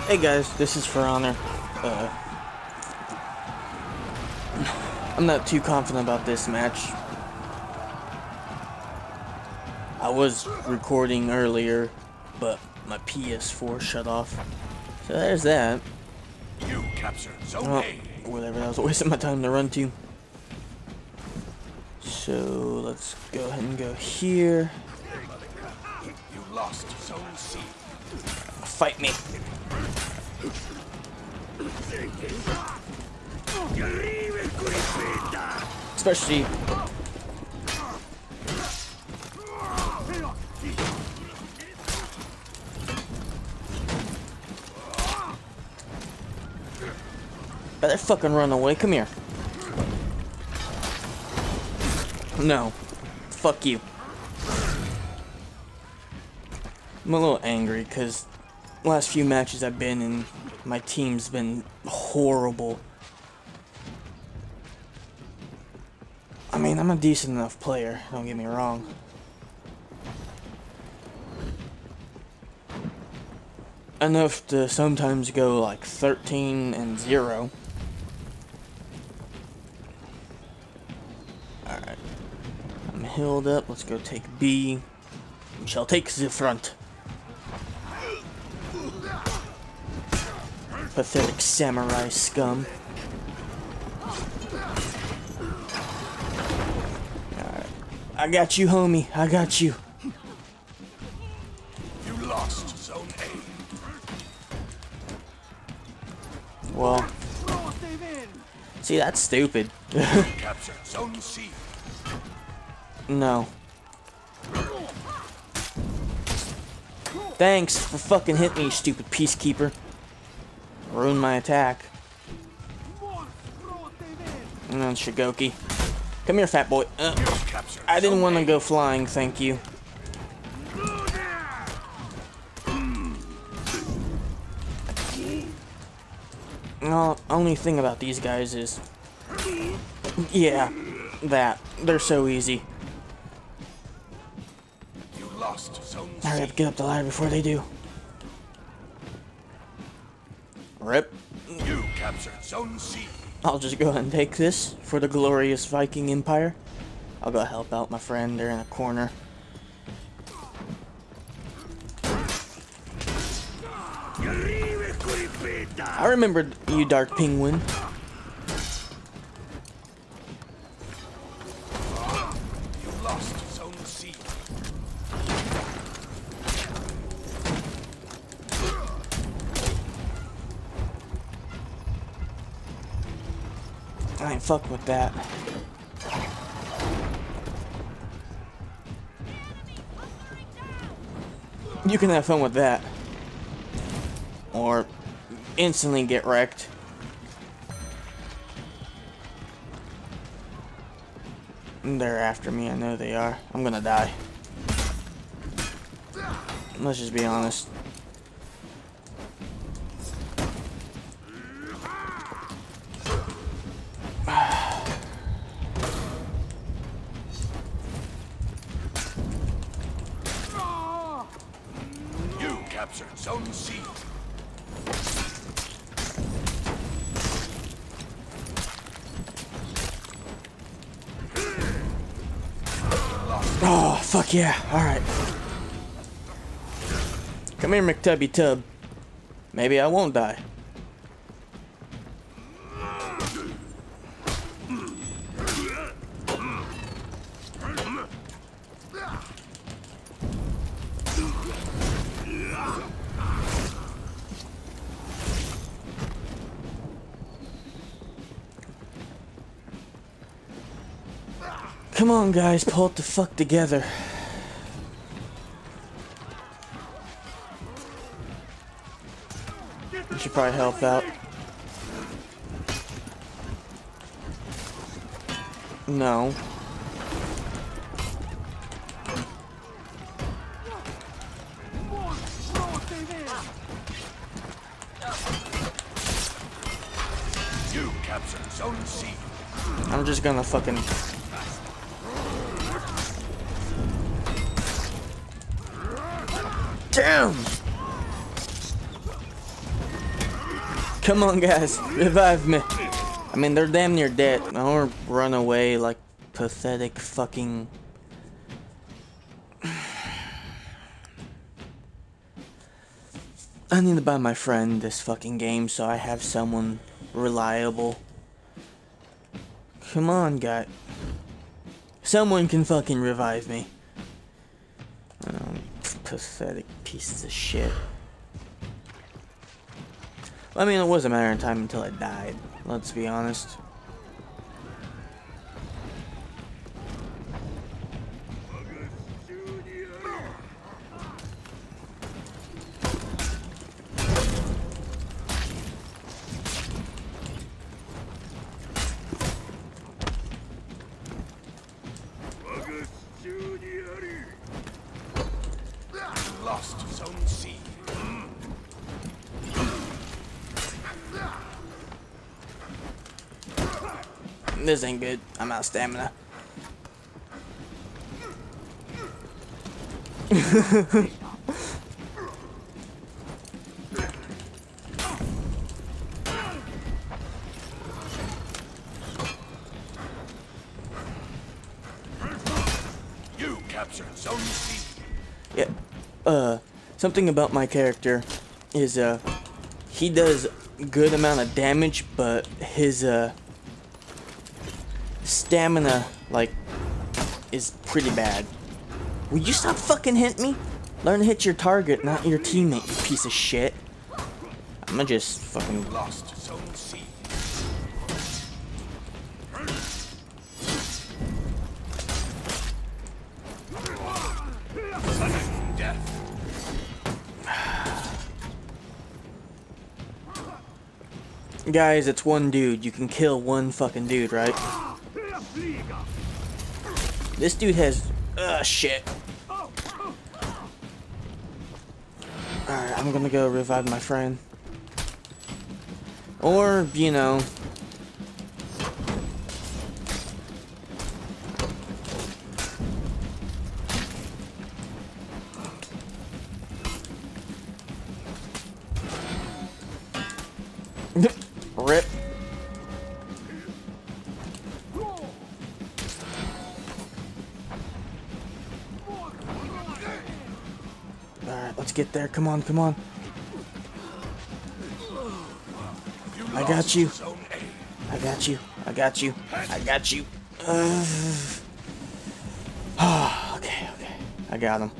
Hey guys, this is For Honor. I'm not too confident about this match. I was recording earlier, but my PS4 shut off. So there's that. You captured Zone Well, A. whatever, that was a waste of my time to run to. So let's go ahead and go here. You lost Zone C. Fight me. Especially better fucking run away. Come here. No. Fuck you. I'm a little angry because last few matches I've been in, my team's been horrible. I mean, I'm a decent enough player, don't get me wrong. Enough to sometimes go like 13-0. Alright. I'm healed up, let's go take B. We shall take the front. Pathetic samurai scum. Alright. I got you, homie. I got you. You lost Zone A. Well. See, that's stupid. You captured Zone C. No. Thanks for fucking hitting me, you stupid peacekeeper. Ruined my attack. And then Shigoki. Come here, fat boy. I didn't want to go flying, thank you. No, only thing about these guys is... yeah, that. They're so easy. You lost Zone C. Hurry up, get up the ladder before they do. Rip. You captured Zone C. I'll just go ahead and take this for the glorious Viking Empire. I'll go help out my friend. They're in a corner. I remembered you, Dark Penguin. You lost Zone C. I ain't fuck with that. You can have fun with that. Or instantly get wrecked. They're after me, I know they are. I'm gonna die. Let's just be honest. You captured Zone C. Oh, fuck yeah. Alright. Come here, McTubby Tub. Maybe I won't die. Come on, guys, pull it the fuck together. You should probably help out. No. You captured Zone C. I'm just gonna fucking... Damn! Come on, guys, revive me. I mean, they're damn near dead. I don't run away like pathetic fucking... I need to buy my friend this fucking game so I have someone reliable. Come on, guy. Someone can fucking revive me. Pathetic pieces of shit. I mean, it was a matter of time until I died. Let's be honest. Lost Zone C. This ain't good. I'm out of stamina. You captured Zone C. Yeah. Something about my character is, he does good amount of damage, but his, stamina, like, is pretty bad. Will you stop fucking hitting me? Learn to hit your target, not your teammate, you piece of shit. I'ma just fucking... Lost Zone C. Sudden death. Guys, it's one dude. You can kill one fucking dude, right? This dude has... shit. Alright, I'm gonna go revive my friend. Or, you know... Rip. Alright, let's get there. Come on, come on. I got you. I got you. I got you. I got you. Okay, okay. I got him.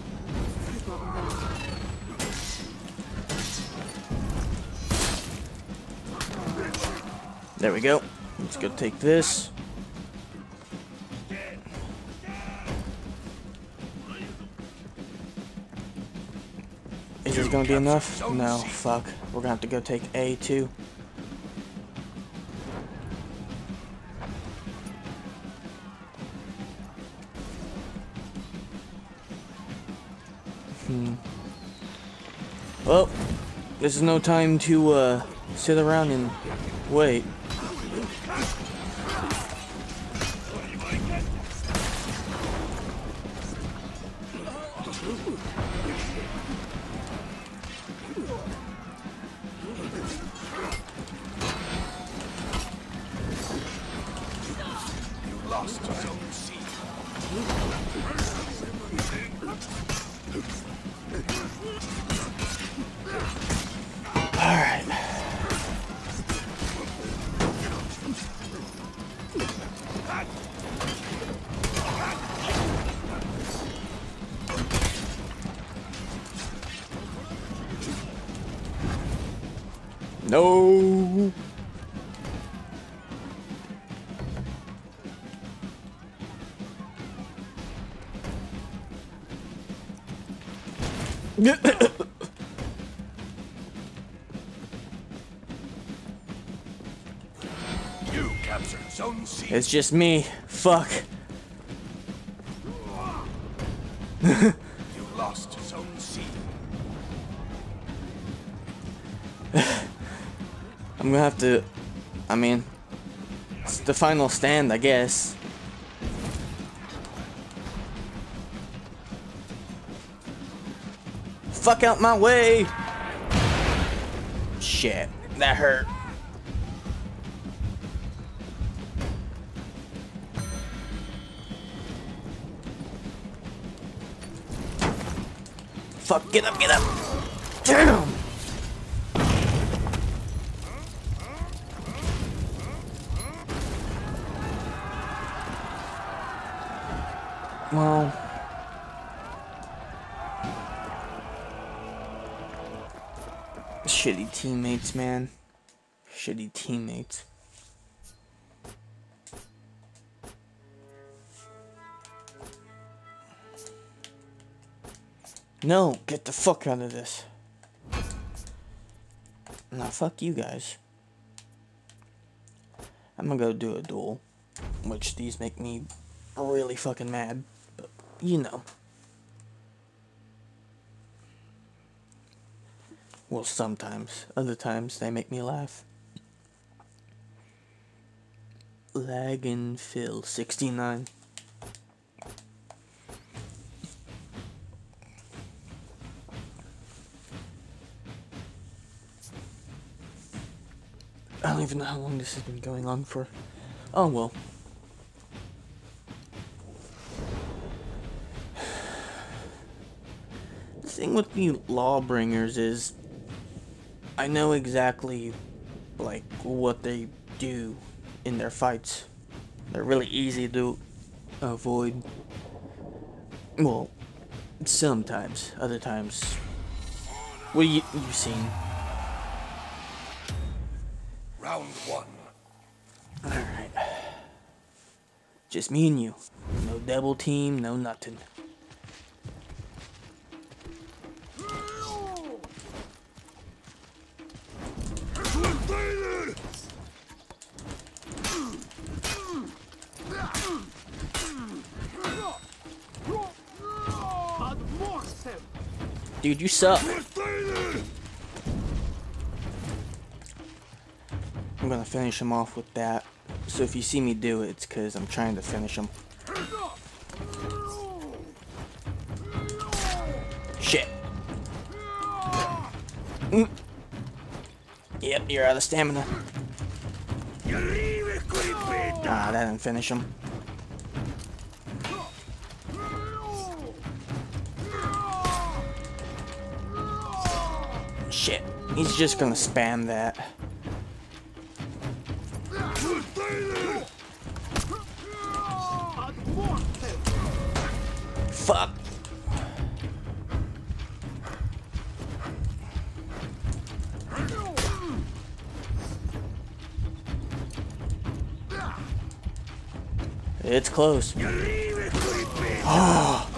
There we go. Let's go take this. Is this gonna be enough? No, fuck. We're gonna have to go take A too. Well, this is no time to sit around and wait. You lost Zone C. Alright. No. You captured Zone C. It's just me. Fuck. You lost Zone C. I'm gonna have to... I mean... It's the final stand, I guess. Fuck out my way! Shit. That hurt. Fuck, get up, get up! Damn! Well... shitty teammates, man. Shitty teammates. No, get the fuck out of this. Nah, fuck you guys. I'm gonna go do a duel. Which these make me really fucking mad. But, you know. Well, sometimes. Other times, they make me laugh. Lag and fill 69. I don't even know how long this has been going on for. Oh well. The thing with the Lawbringers is I know exactly like what they do in their fights. They're really easy to avoid. Well, sometimes. Other times. What you seen? Round one. Alright. Just me and you. No double team, no nothing. Dude, you suck. I'm gonna finish him off with that. So if you see me do it, it's because I'm trying to finish him. Shit. Yep, you're out of stamina. Ah, that didn't finish him. Shit, he's just gonna spam that. Fuck. It's close. Oh.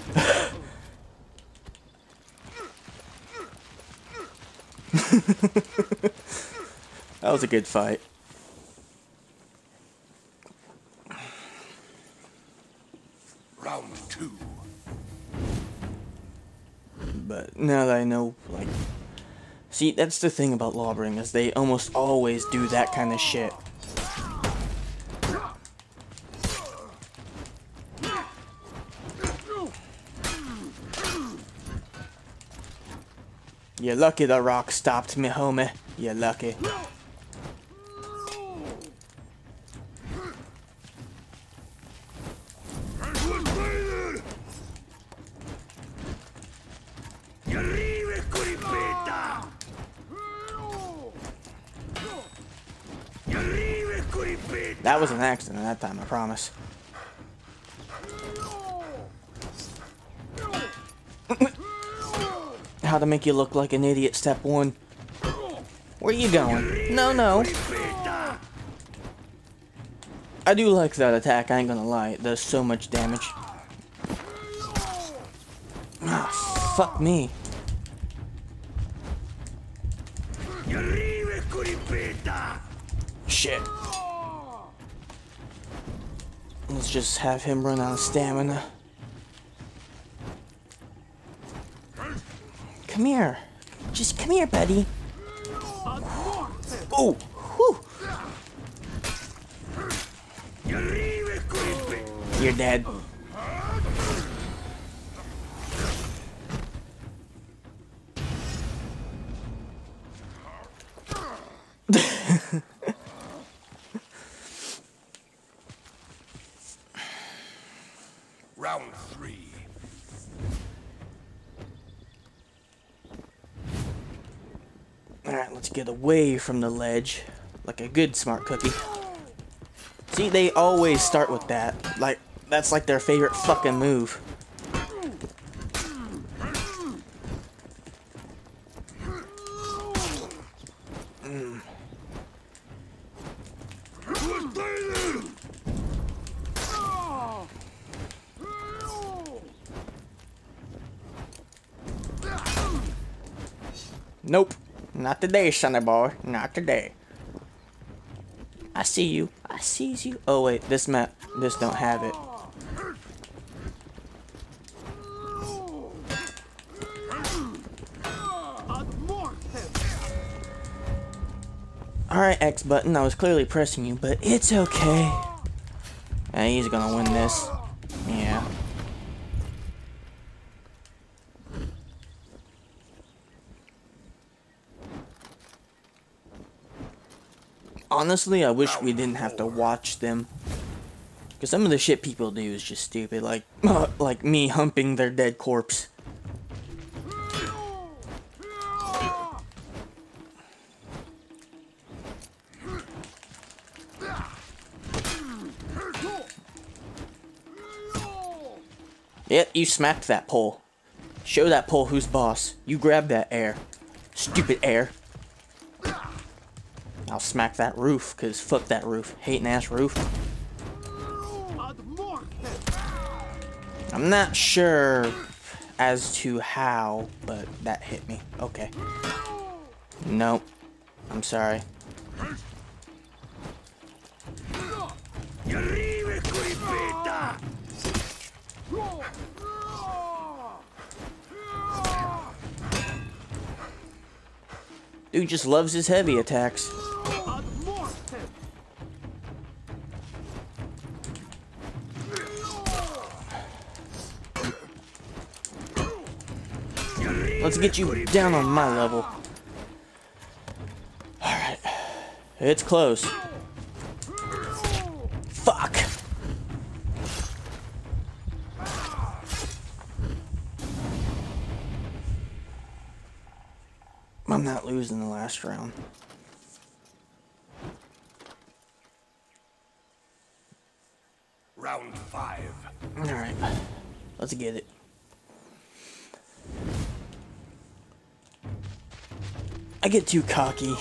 That was a good fight. Round two. But now that I know, like... See, that's the thing about Lawbringers. They almost always do that kind of shit. You're lucky the rock stopped me, homie. You're lucky. That was an accident that time, I promise. How to make you look like an idiot, step one. Where you going? No, no. I do like that attack, I ain't gonna lie. It does so much damage. Ah, fuck me. Shit. Let's just have him run out of stamina. Come here. Just come here, buddy. Oh, whew. You're dead. Round 3. Alright, let's get away from the ledge. Like a good smart cookie. See, they always start with that. Like, that's like their favorite fucking move. Nope. Not today, sonny boy. Not today. I see you. I sees you. Oh wait, this map, this don't have it. Alright, X button, I was clearly pressing you, but it's okay. He's gonna win this. Yeah. Honestly, I wish we didn't have to watch them. Because some of the shit people do is just stupid. Like, like me humping their dead corpse. Yep, you smacked that pole. Show that pole who's boss. You grab that air. Stupid air. I'll smack that roof, cause fuck that roof. Hating ass roof. I'm not sure as to how, but that hit me. Okay. Nope. I'm sorry. Dude just loves his heavy attacks. Let's get you down on my level. Alright. It's close. Fuck. I'm not losing the last round. Round 5. Alright. Let's get it. I get too cocky.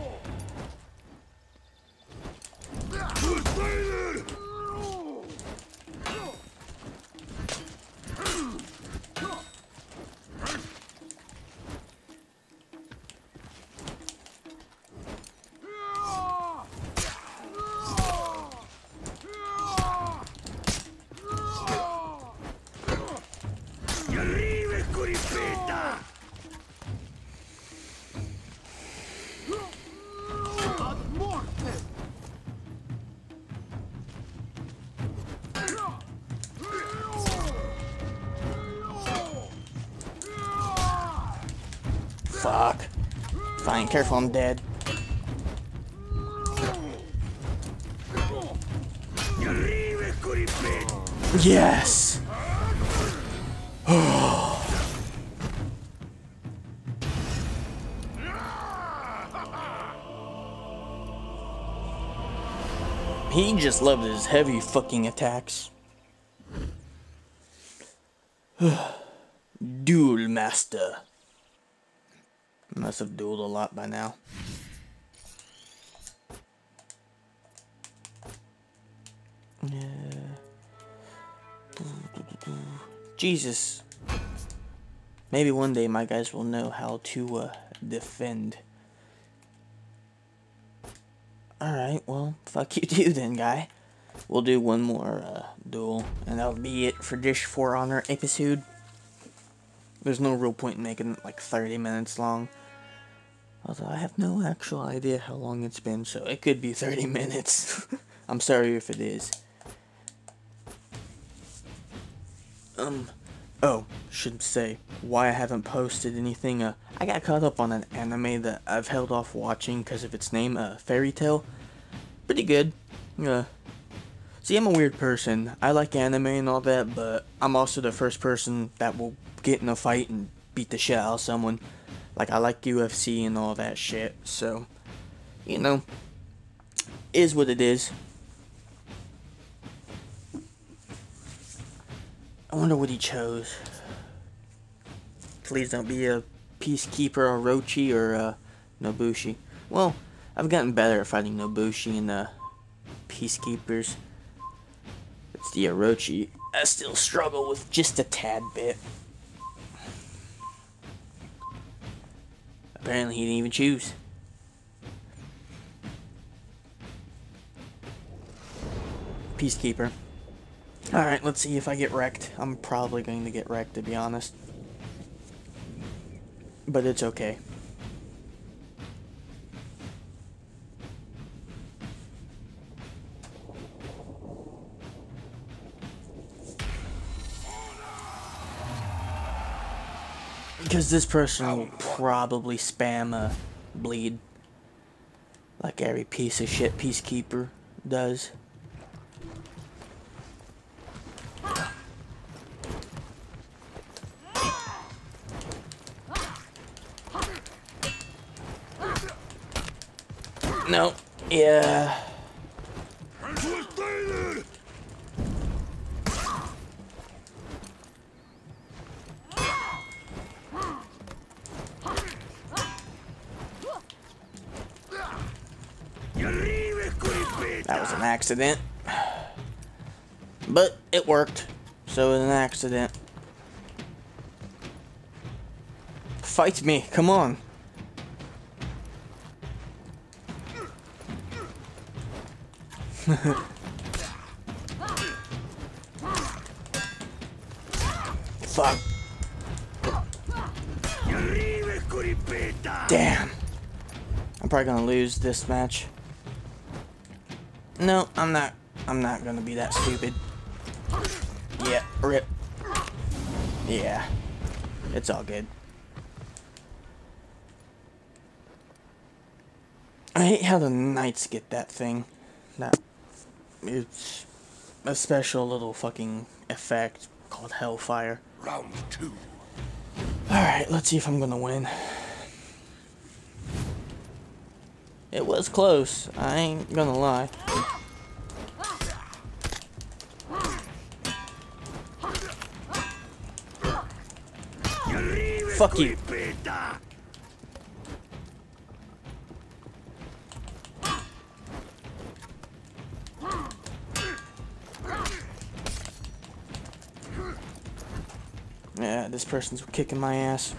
Fuck. Fine, careful, I'm dead. Yes! He just loves his heavy fucking attacks. Duel Master. Must have dueled a lot by now. Jesus. Maybe one day my guys will know how to defend. Alright, well, fuck you too then, guy. We'll do one more duel, and that'll be it for this For Honor episode. There's no real point in making it like 30 minutes long. Although I have no actual idea how long it's been, so it could be 30 minutes. I'm sorry if it is. Oh, should say why I haven't posted anything. I got caught up on an anime that I've held off watching because of its name, Fairy Tail. Pretty good. See, I'm a weird person. I like anime and all that, but I'm also the first person that will get in a fight and beat the shit out of someone. Like, I like UFC and all that shit, so, you know, is what it is. I wonder what he chose. Please don't be a Peacekeeper or Orochi or Nobushi. Well, I've gotten better at fighting Nobushi and Peacekeepers. It's the Orochi I still struggle with just a tad bit. Apparently he didn't even choose. Peacekeeper. Alright, let's see if I get wrecked. I'm probably going to get wrecked, to be honest. But it's okay. Because this person will probably spam a bleed. Like every piece of shit Peacekeeper does. No. Yeah. That was an accident. But it worked. So it was an accident. Fight me, come on. Fuck. Damn. I'm probably gonna lose this match. No, I'm not gonna be that stupid. Yeah, rip. Yeah. It's all good. I hate how the knights get that thing. It's a special little fucking effect called Hellfire. Round 2. Alright, let's see if I'm gonna win. It was close, I ain't gonna lie. Fuck you. Yeah, this person's kicking my ass.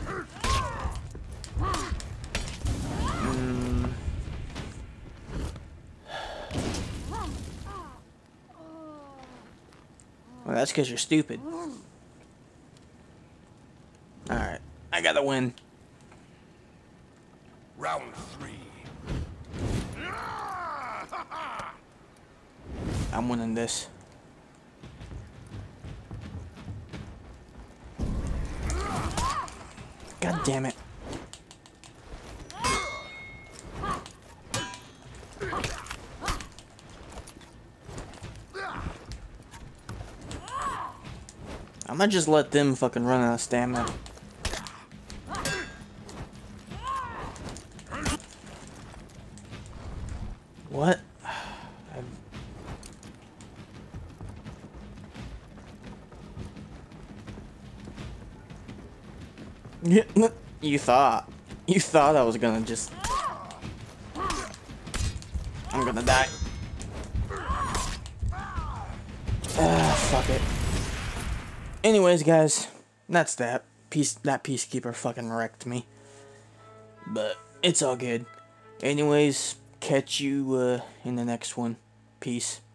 Well, that's because you're stupid. Alright, I gotta win. Round 3. I'm winning this. God damn it. I'm gonna just let them fucking run out of stamina. What? You thought I was gonna just... I'm gonna die. Fuck it. Anyways, guys, that's that. That Peacekeeper fucking wrecked me. But it's all good. Anyways, catch you in the next one. Peace.